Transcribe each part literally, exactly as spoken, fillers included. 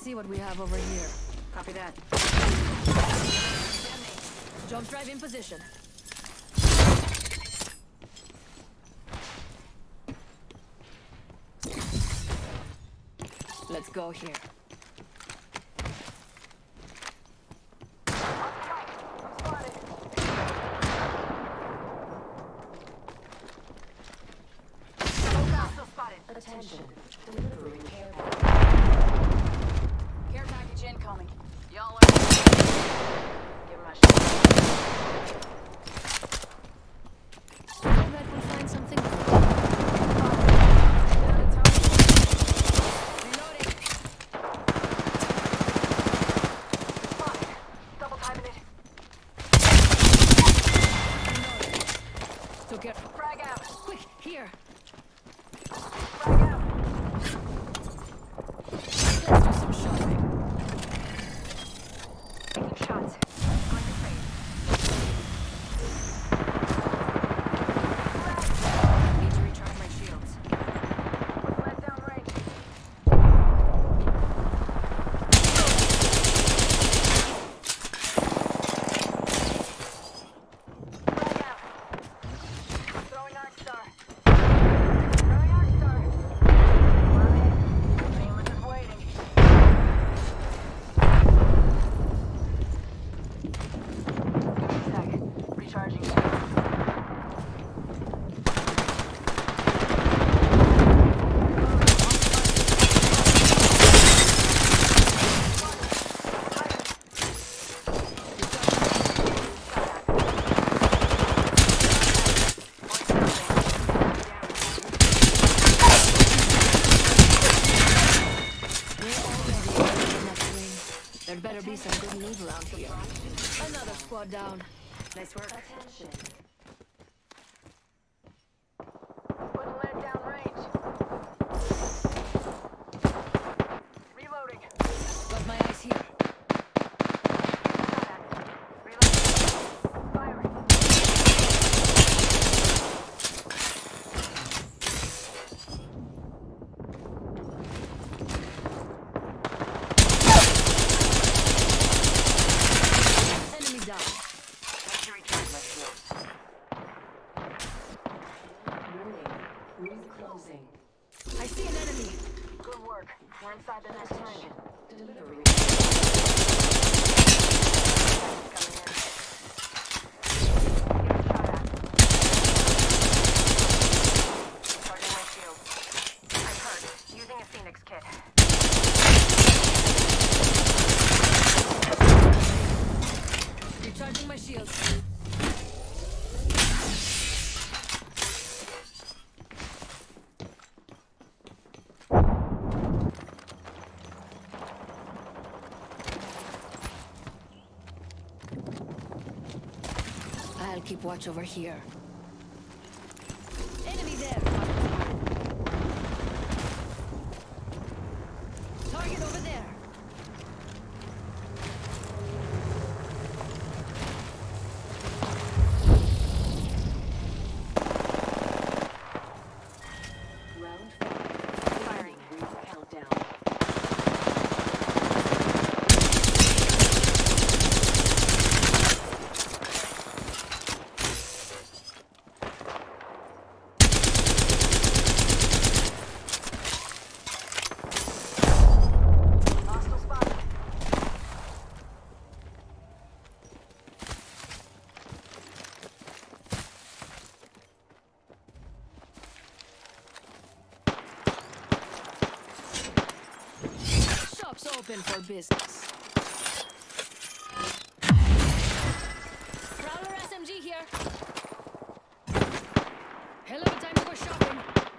see what we have over here. Copy that. Jump drive in position. Let's go here. Attention. Delivering care package. Care package incoming. Y'all are... Give him a shot. I bet we'll find something good. Reloading. Fuck. Double timing it. Reloading. Still get... Frag out. Quick, here. Frag out. Let's do some shopping. Taking shots. Going to trade. Need to recharge my shields. Let down range. Frag out. Throwing Arc Star. Throwing Arc Star. Well, Shameless is waiting. Sec. Recharging. There better be some good loot around here. Another squad down. Nice work. Attention. Put the lead down range. Reloading. Got my eyes here. Reloading. Firing. Enemy down. Need to recharge my shields. Warning. Room closing. I see an enemy. Good work. We're inside the next Attention. ring. Delivering. Coming in. Get a shot at. Recharging my shield. I'm hurt. Using a Phoenix kit. Recharging my shields. I'll keep watch over here. Enemy there. Target over there. Round five. Firing. Room countdown. Hostile spotted. Shop's open for business. Prowler S M G here. Hell of a time to go shopping.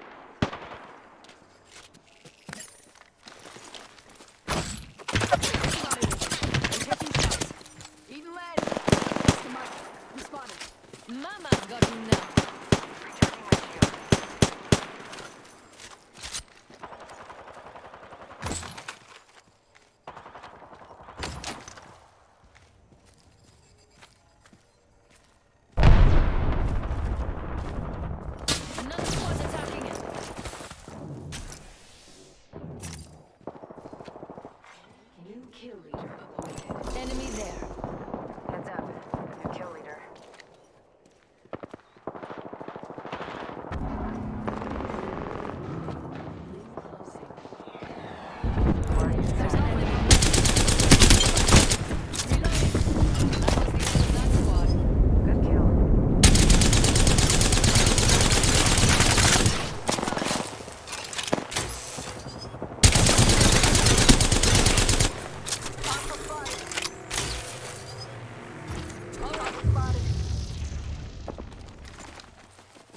Spotted. I'm taking shots. Eating lead. That's the mark. I'm spotted. Mama's got you now. Recharging my shield. Another squad's attacking it.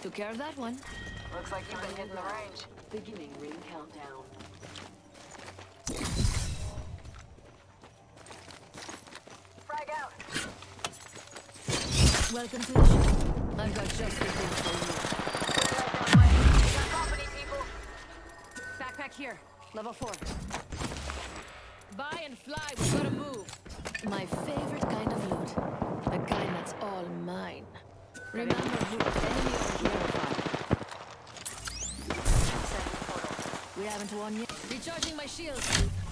Took care of that one. Looks like you've been hitting the range. Beginning ring countdown. Frag out. Welcome to the show. I've got just the thing for you. We got company, people. Backpack here. Level four. Buy and fly. We've got to move. My favorite kind of loot. The kind that's all mine. Remember who enemy or hero fire. Setting portal. We haven't won yet. Recharging my shields.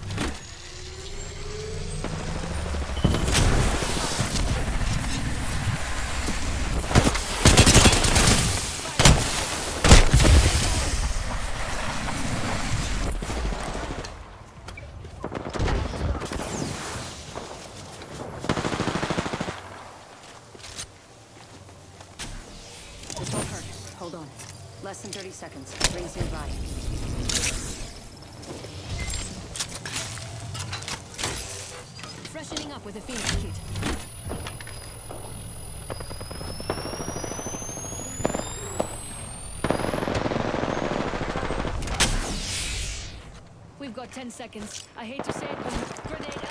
This won't hurt. Hold on. Less than thirty seconds. Rings nearby. Freshening up with a Phoenix kit. We've got ten seconds. I hate to say it, but grenade